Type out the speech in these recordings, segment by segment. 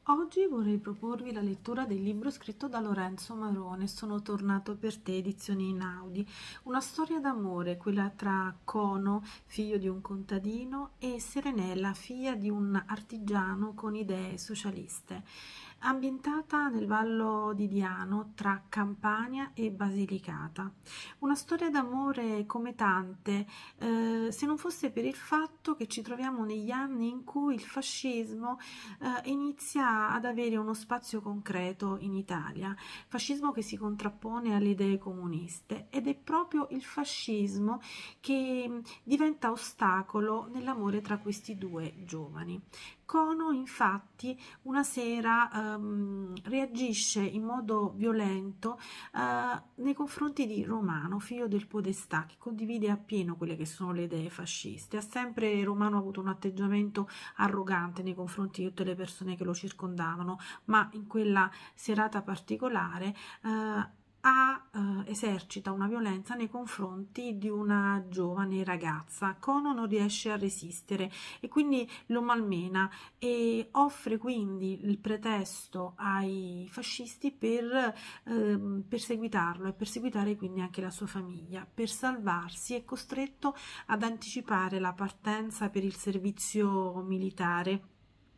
Oggi vorrei proporvi la lettura del libro scritto da Lorenzo Marone, Sono tornato per te, edizioni Inaudi, una storia d'amore, quella tra Cono, figlio di un contadino, e Serenella, figlia di un artigiano con idee socialiste, ambientata nel Vallo di Diano tra Campania e Basilicata. Una storia d'amore come tante, se non fosse per il fatto che ci troviamo negli anni in cui il fascismo inizia ad avere uno spazio concreto in Italia, fascismo che si contrappone alle idee comuniste, ed è proprio il fascismo che diventa ostacolo nell'amore tra questi due giovani. Cono infatti una sera reagisce in modo violento nei confronti di Romano, figlio del podestà, che condivide appieno quelle che sono le idee fasciste. Ha sempre Romano avuto un atteggiamento arrogante nei confronti di tutte le persone che lo circondavano, ma in quella serata particolare esercita una violenza nei confronti di una giovane ragazza. Cono non riesce a resistere e quindi lo malmena e offre quindi il pretesto ai fascisti per perseguitarlo e perseguitare quindi anche la sua famiglia. Per salvarsi è costretto ad anticipare la partenza per il servizio militare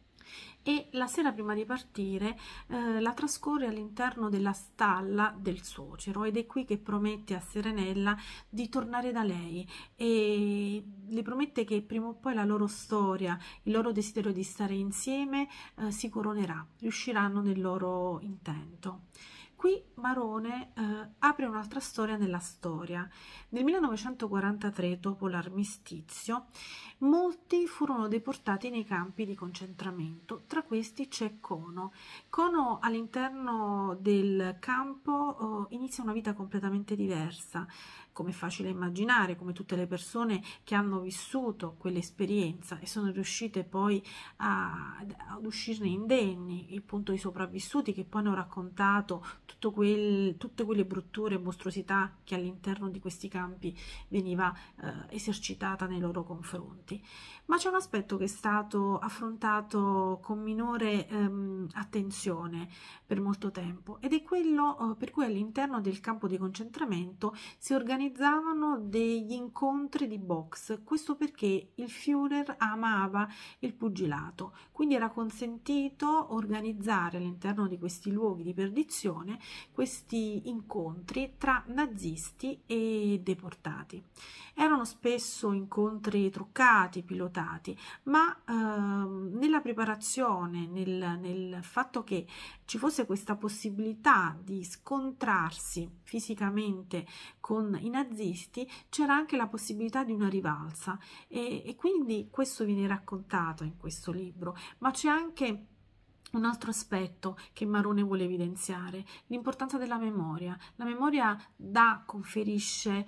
e la sera prima di partire la trascorre all'interno della stalla del suocero, ed è qui che promette a Serenella di tornare da lei e le promette che prima o poi la loro storia, il loro desiderio di stare insieme si coronerà, riusciranno nel loro intento. Qui Marone apre un'altra storia nella storia. Nel 1943, dopo l'armistizio, molti furono deportati nei campi di concentramento, tra questi c'è Cono. Cono all'interno del campo inizia una vita completamente diversa, come è facile immaginare, come tutte le persone che hanno vissuto quell'esperienza e sono riuscite poi ad uscirne indenni, il punto di sopravvissuti che poi hanno raccontato tutte quelle brutture e mostruosità che all'interno di questi campi veniva esercitata nei loro confronti. Ma c'è un aspetto che è stato affrontato con minore attenzione per molto tempo, ed è quello per cui all'interno del campo di concentramento si organizzavano degli incontri di box. Questo perché il Führer amava il pugilato, quindi era consentito organizzare all'interno di questi luoghi di perdizione questi incontri tra nazisti e deportati. Erano spesso incontri truccati, pilotati, ma nella preparazione, nel fatto che ci fosse questa possibilità di scontrarsi fisicamente con i nazisti, c'era anche la possibilità di una rivalsa e quindi questo viene raccontato in questo libro, ma c'è anche un altro aspetto che Marone vuole evidenziare: l'importanza della memoria. La memoria conferisce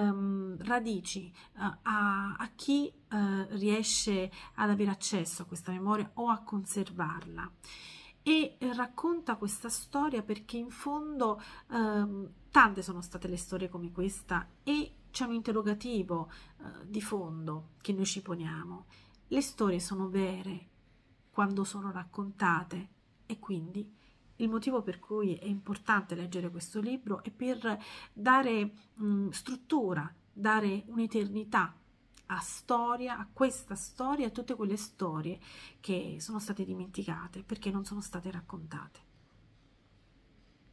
radici a chi riesce ad avere accesso a questa memoria o a conservarla. E racconta questa storia perché in fondo tante sono state le storie come questa e c'è un interrogativo di fondo che noi ci poniamo. Le storie sono vere quando sono raccontate, e quindi il motivo per cui è importante leggere questo libro è per dare struttura, dare un'eternità a questa storia, a tutte quelle storie che sono state dimenticate perché non sono state raccontate.